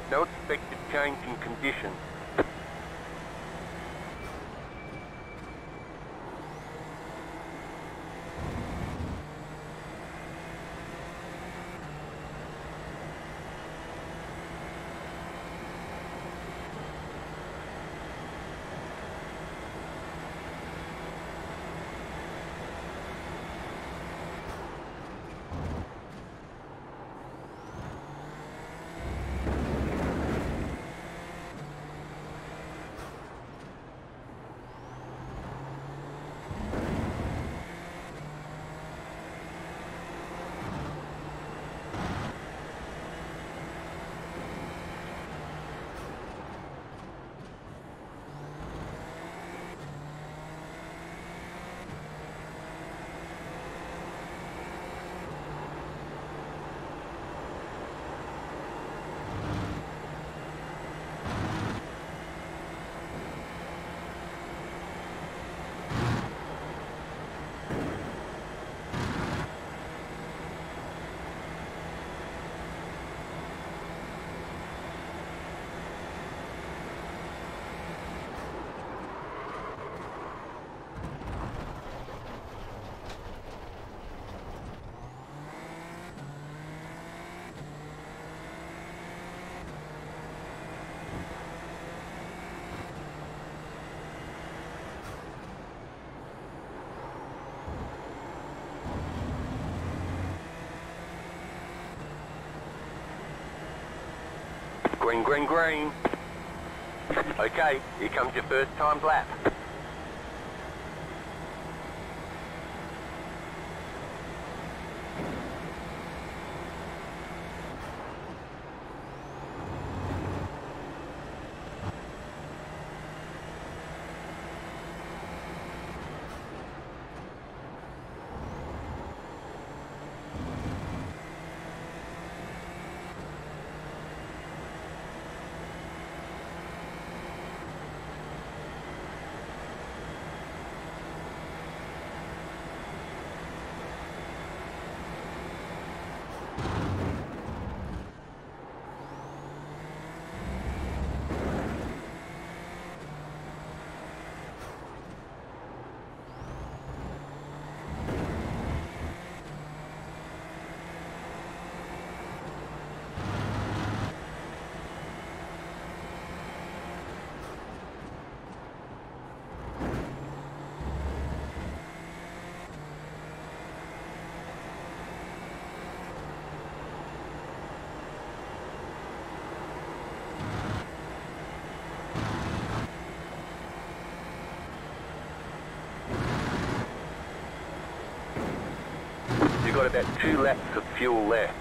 No expected change in conditions. Green, green, green. Okay, here comes your first timed lap. You've got about 2 laps of fuel left.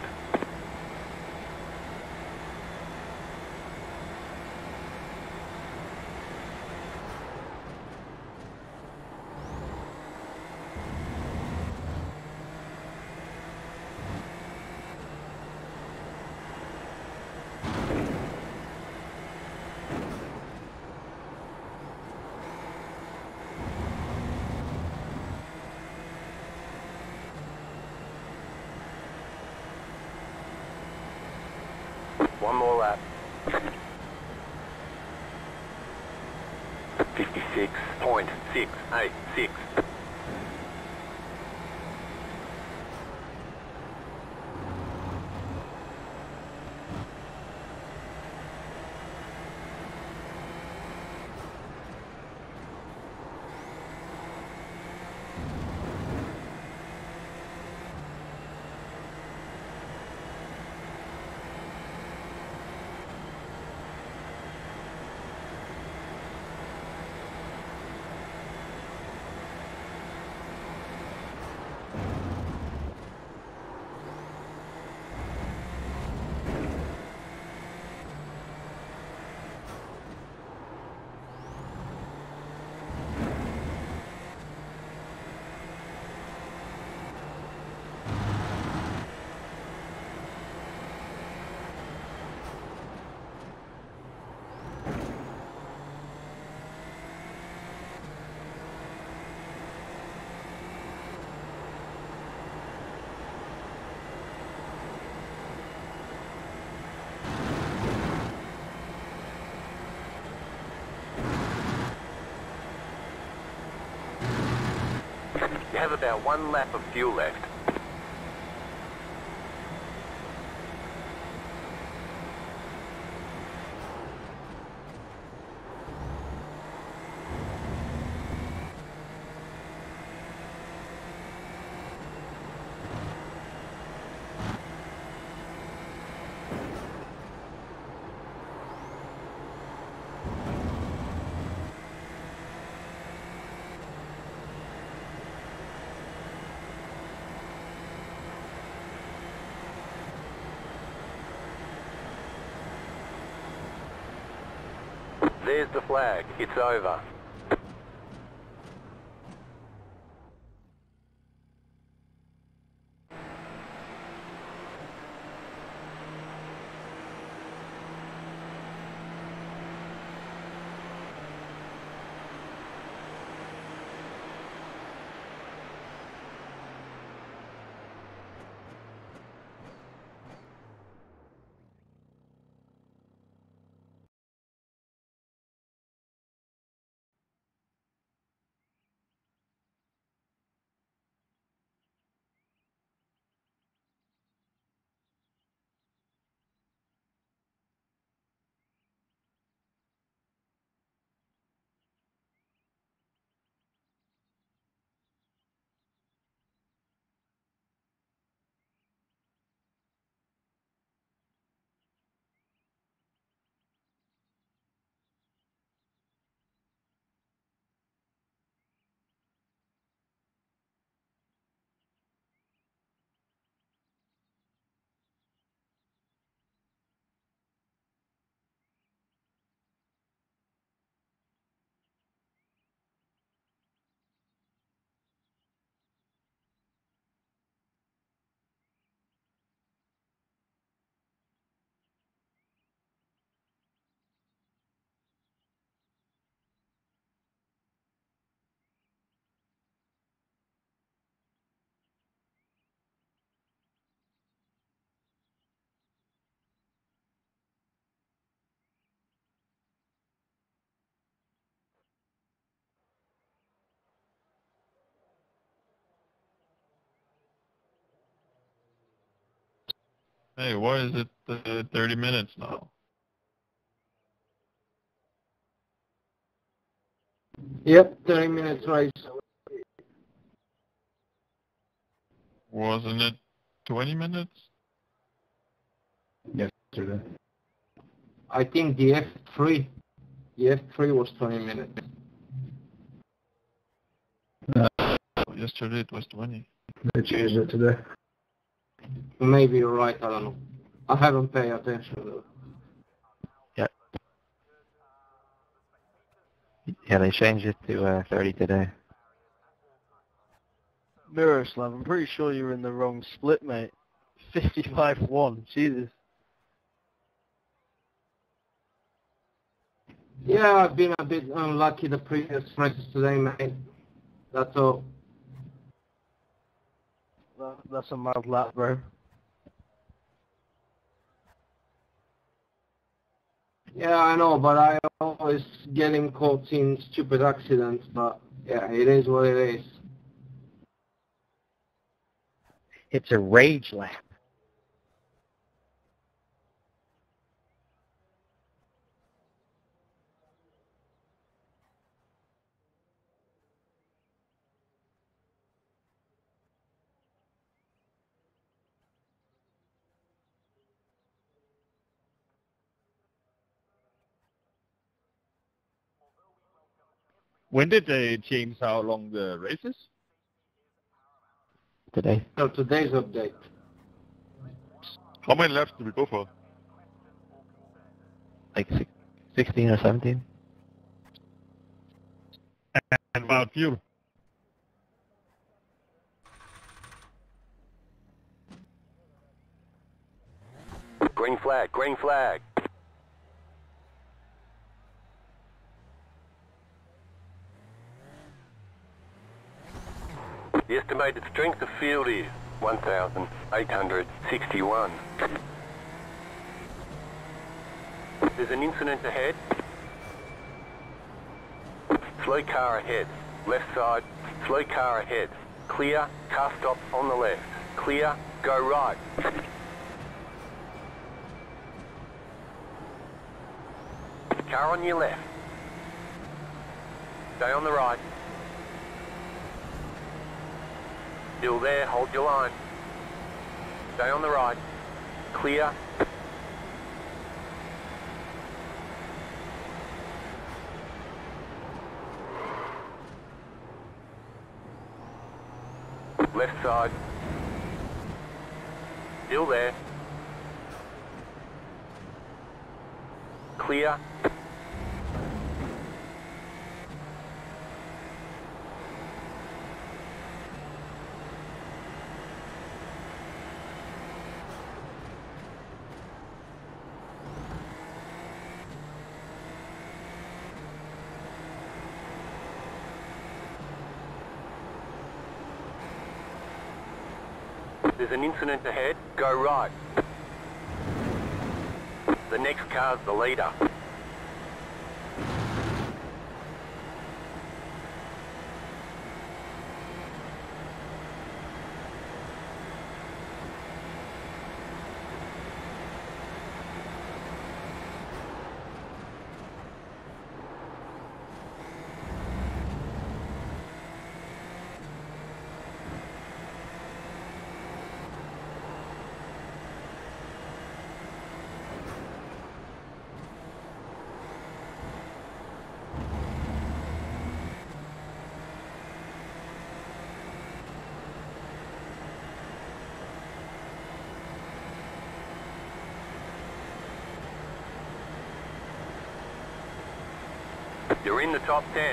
One more lap. 56.686. You have about 1 lap of fuel left. There's the flag. It's over. Hey, why is it 30 minutes now? Yep, 30 minutes race. Wasn't it 20 minutes? Yesterday. I think the F3 was 20 minutes. Yesterday it was 20. They changed it today. Maybe you're right, I don't know. I haven't paid attention though. Yeah, they changed it to 30 today. Miroslav, I'm pretty sure you're in the wrong split, mate. 55-1, Jesus. Yeah, I've been a bit unlucky the previous races today, mate. That's all. That's a mild lap, bro. Yeah, I know, but I always getting caught in stupid accidents, but yeah, it is what it is. It's a rage lap. When did they change how long the race is? Today. So today's update. How many laps did we go for? Like 16 or 17. And about fuel? Green flag, green flag. The estimated strength of field is 1,861. There's an incident ahead. Slow car ahead. Left side. Slow car ahead. Clear, car stop on the left. Clear, go right. Car on your left. Stay on the right. Still there, hold your line. Stay on the right. Clear. Left side. Still there. Clear. There's an incident ahead, go right. The next car's the leader. You're in the top 10.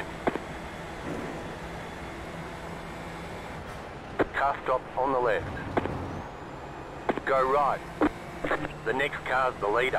Car stop on the left. Go right. The next car's the leader.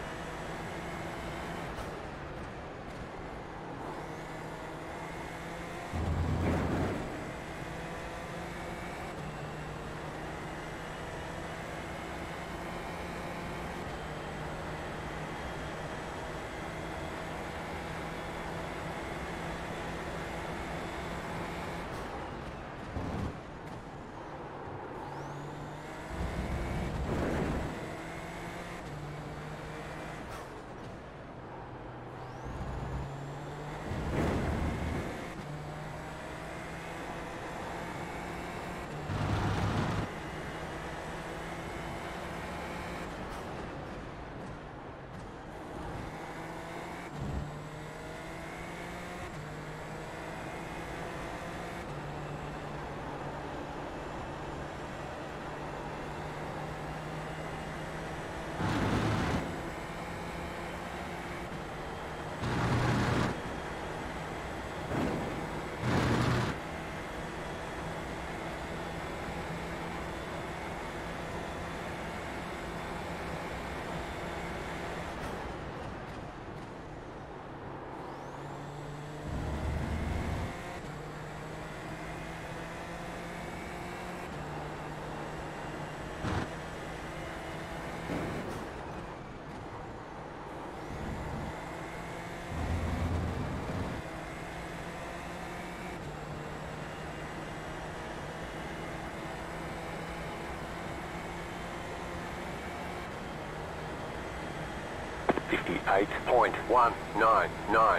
.199.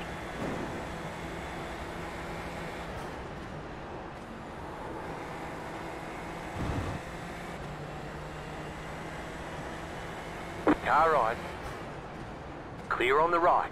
Car right. Clear on the right.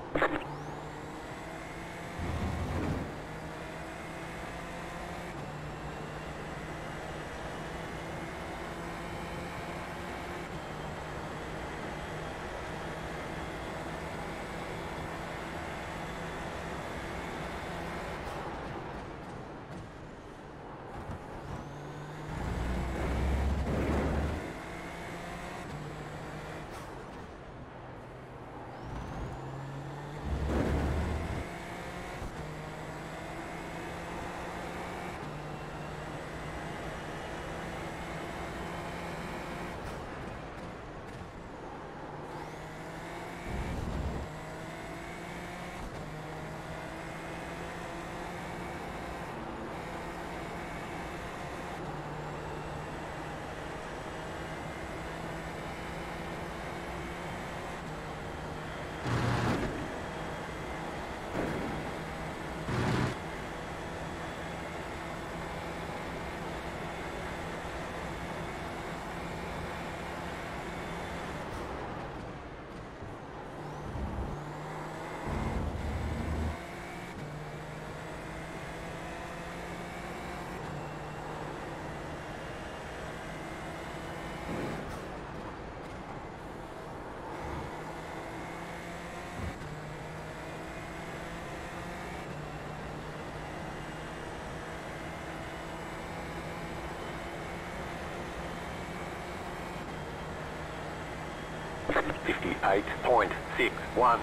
58.61.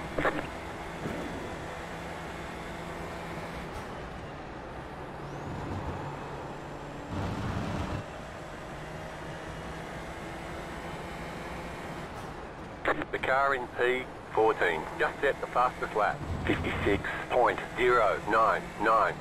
The car in P14 just set the fastest lap, 56.099.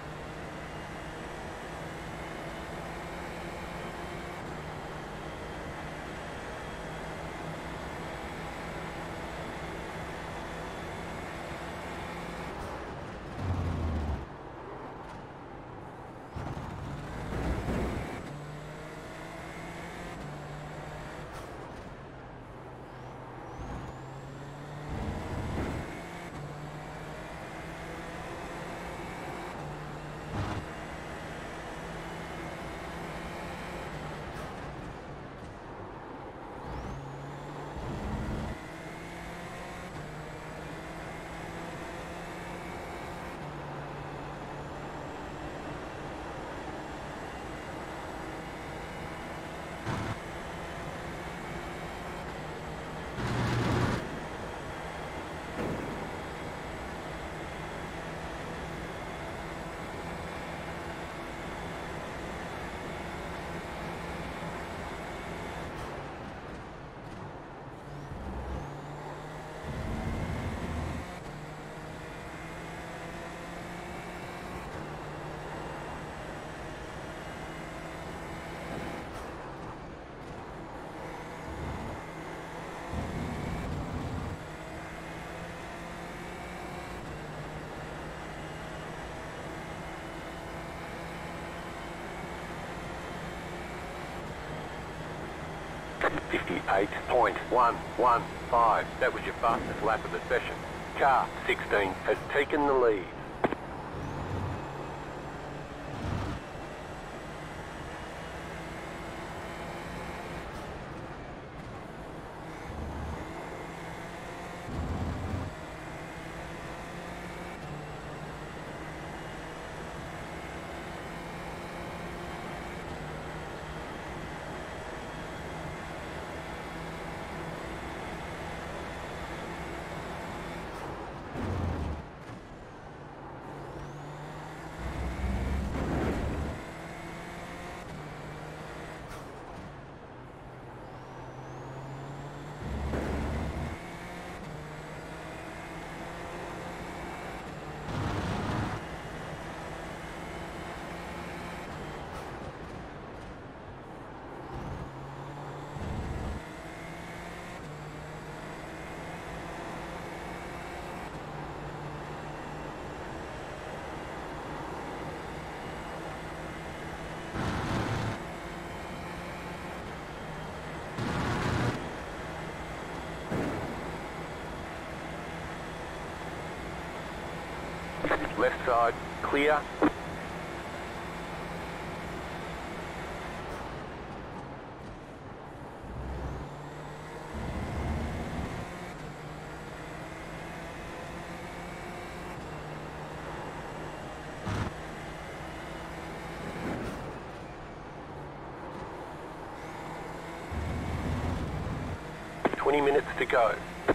.115. That was your fastest lap of the session. Car 16 has taken the lead. Left side, clear. Minutes to go.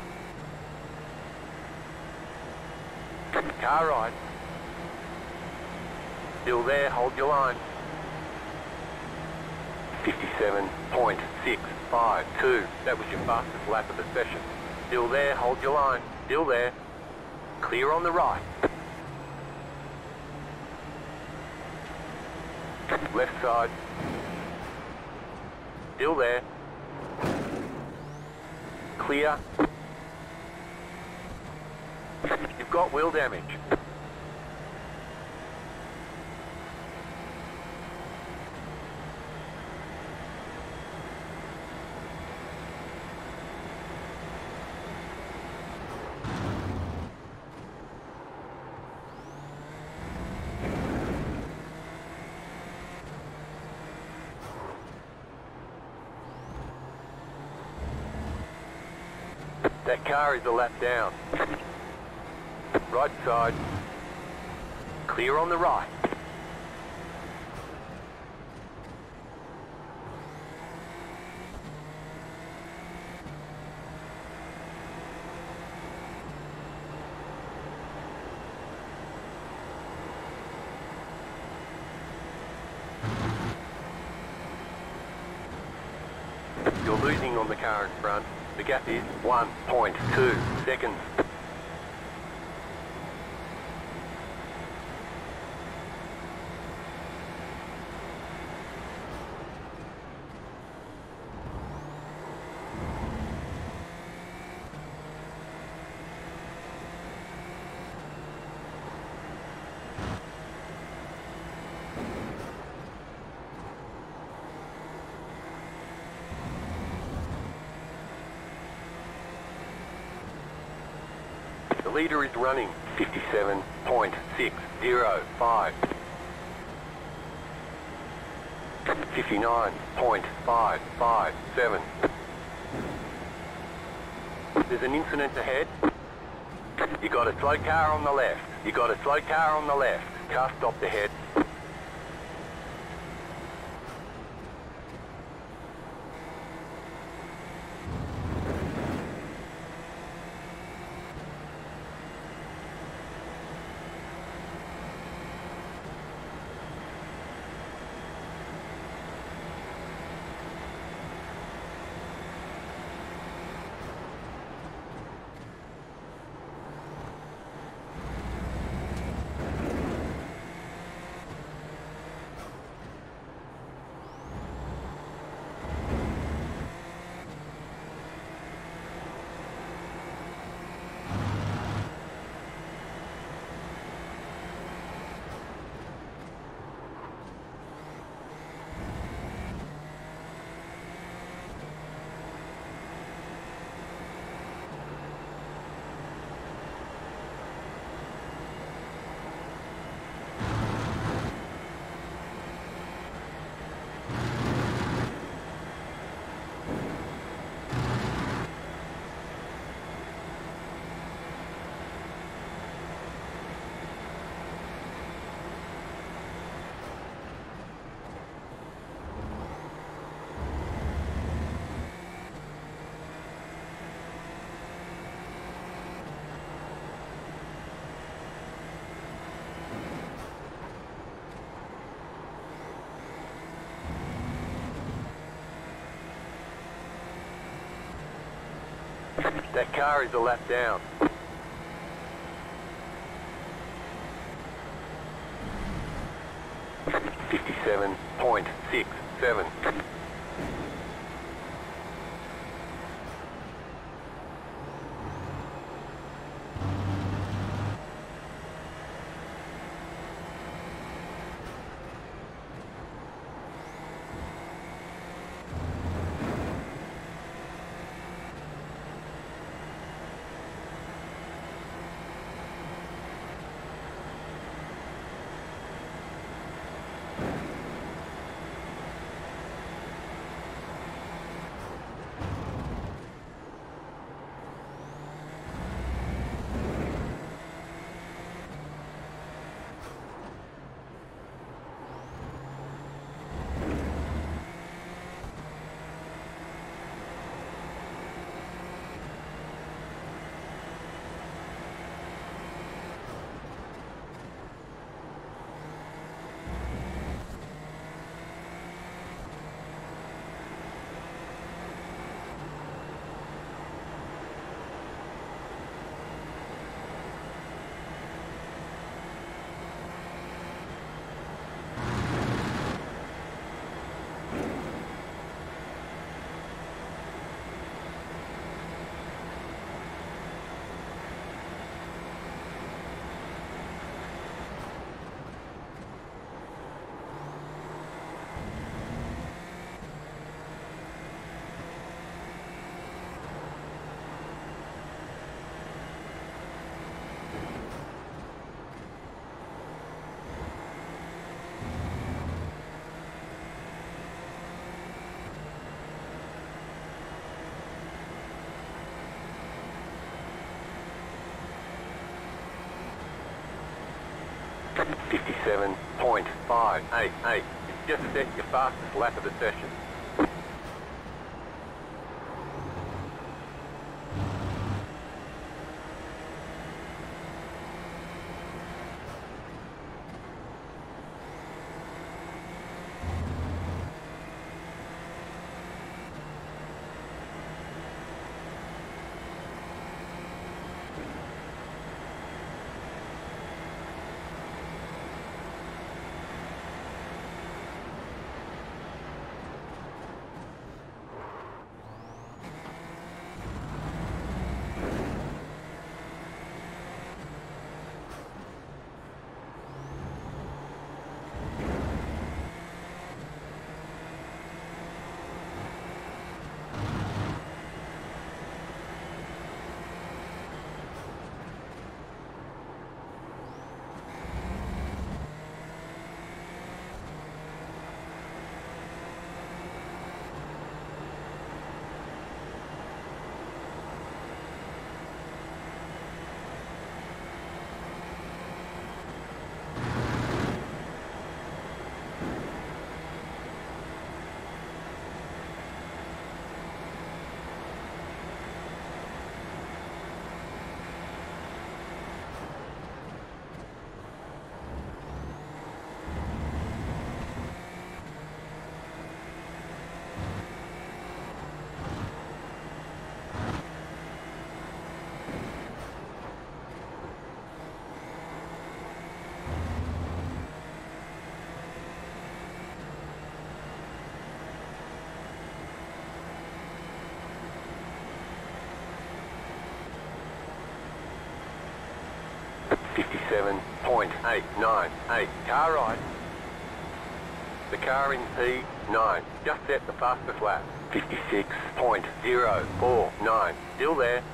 Car right. Still there, hold your line. 57.652. That was your fastest lap of the session. Still there, hold your line. Still there. Clear on the right. Left side. Still there. Clear. You've got wheel damage. That car is a lap down. Right side. Clear on the right. losing on the car in front. The gap is 1.2 seconds. The leader is running 57.605. 59.557. There's an incident ahead. You got a slow car on the left. You got a slow car on the left. Car stopped ahead. That car is a lap down. .67. .588. Just set your fastest lap of the session. 57.898. Car right. The car in P9. Just set the fastest lap. 56.049. Still there.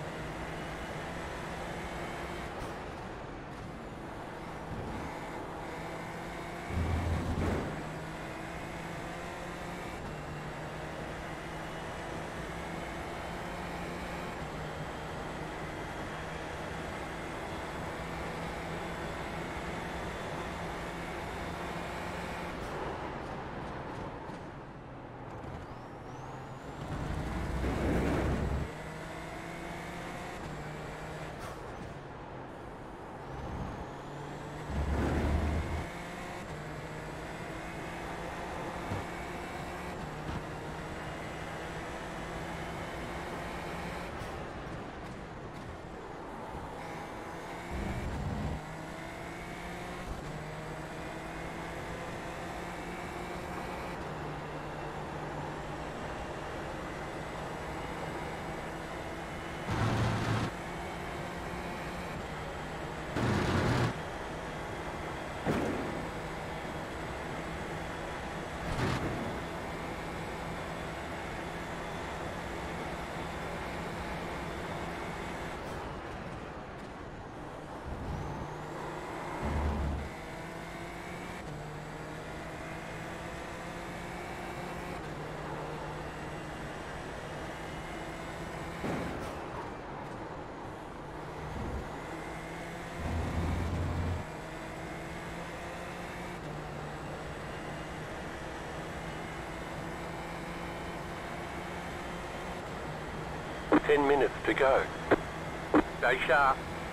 Ten minutes to go. Stay sharp.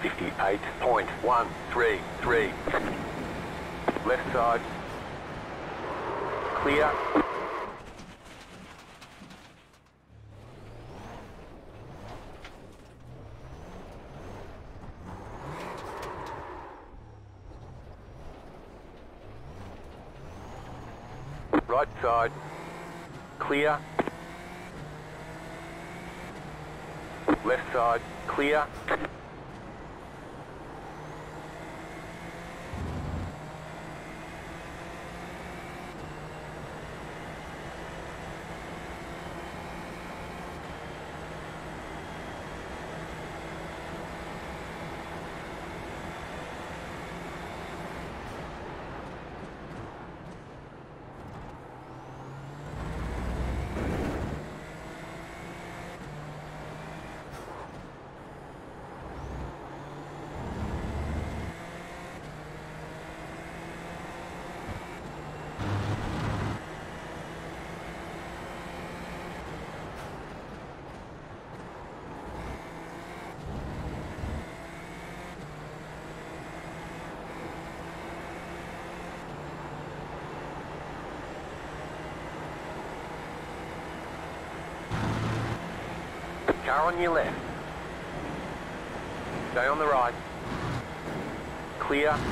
58.133. Left side. Clear. Right side. Clear. Left side, clear. Car on your left. Stay on the right. Clear.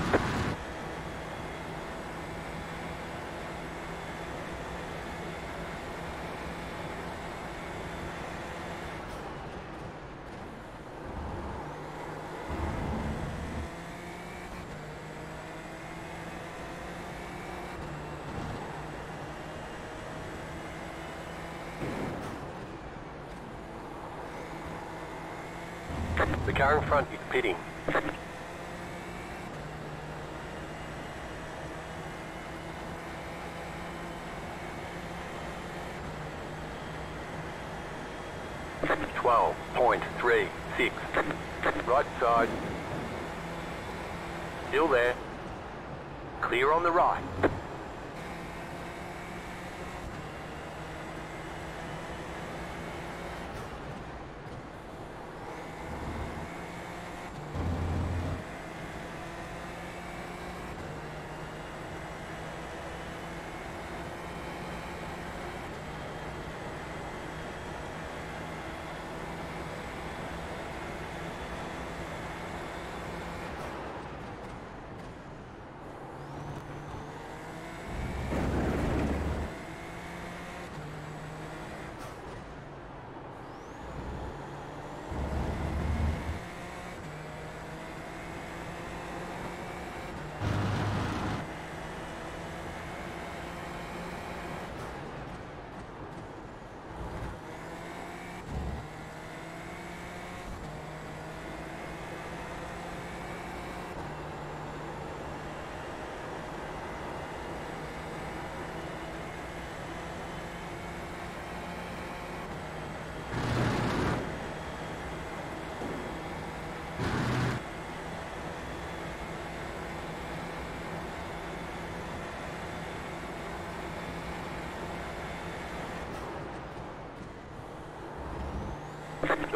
The car in front is pitting. .36. Right side. Still there. Clear on the right.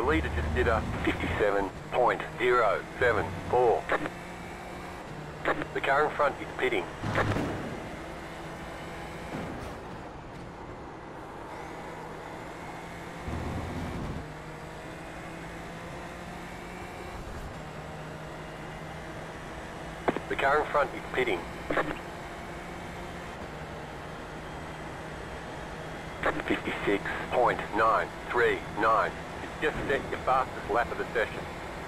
leader just did a 57.074. The car in front is pitting. The car in front is pitting. 56.939. Just set your fastest lap of the session.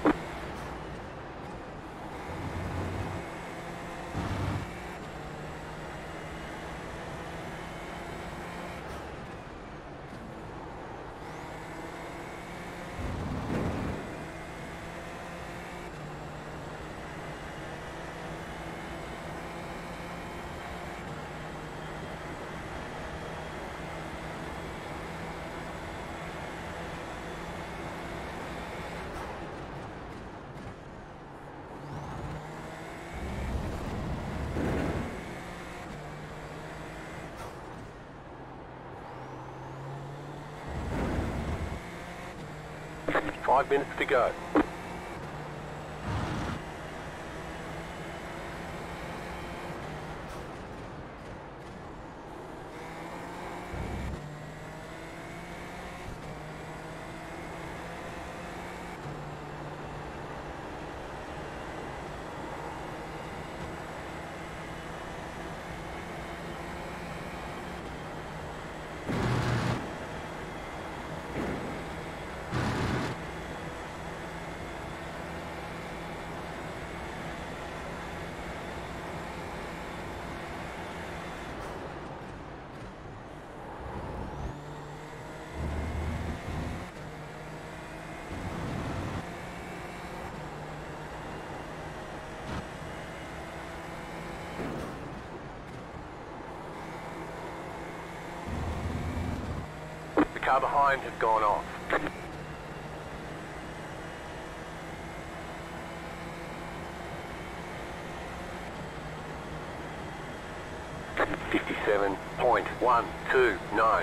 Five minutes to go. The car behind has gone off. .129.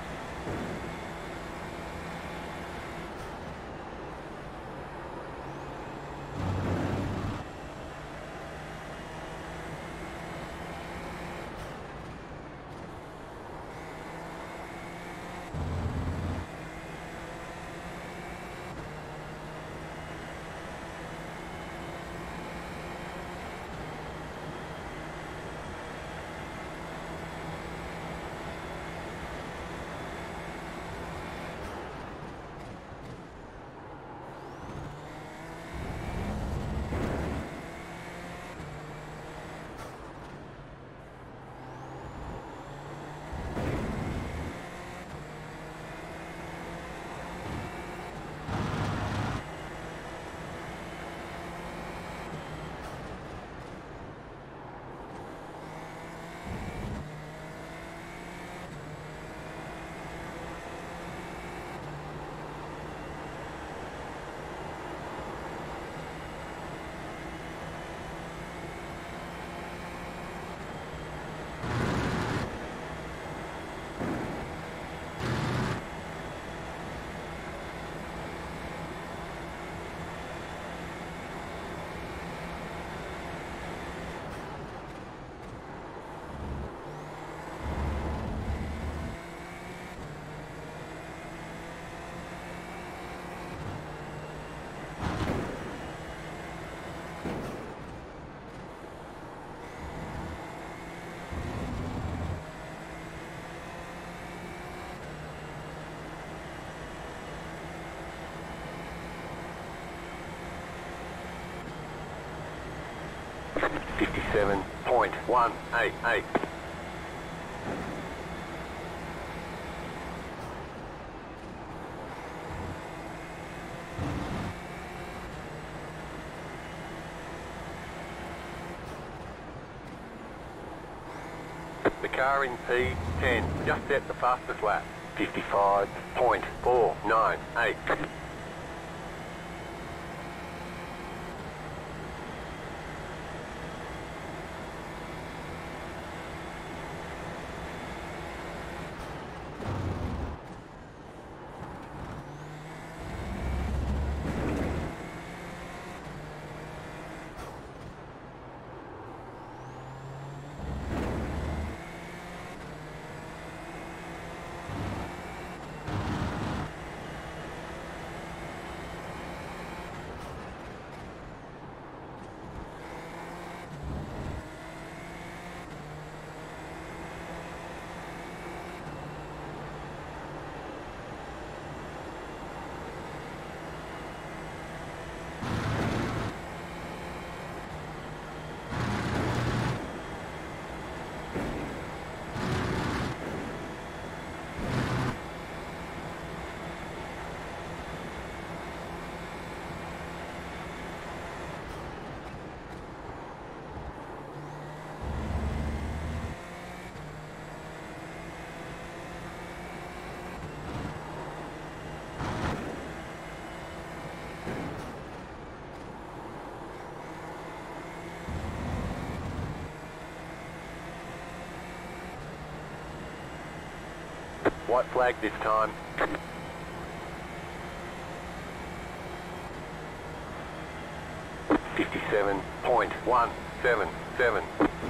.188. The car in P10 just set the fastest lap. 55.498. White flag this time. .177.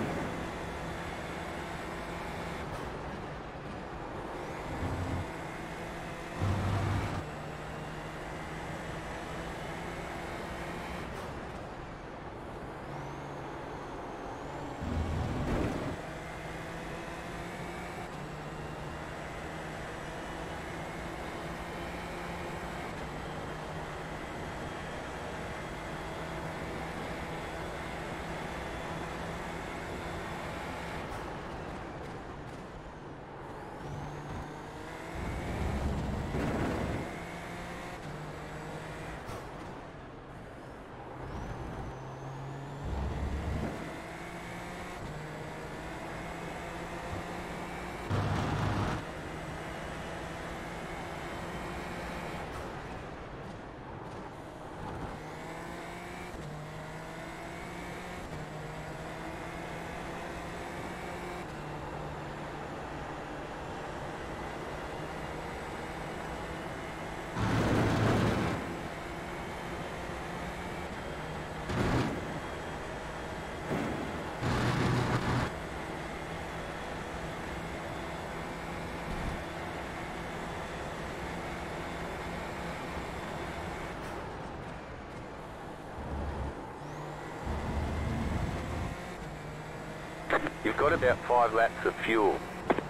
You've got about 5 laps of fuel.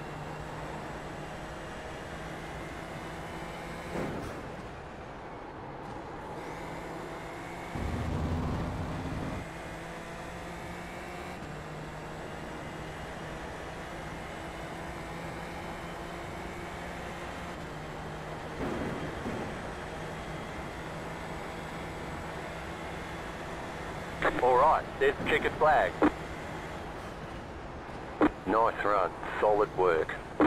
Alright, there's the checkered flag. Nice run, solid work.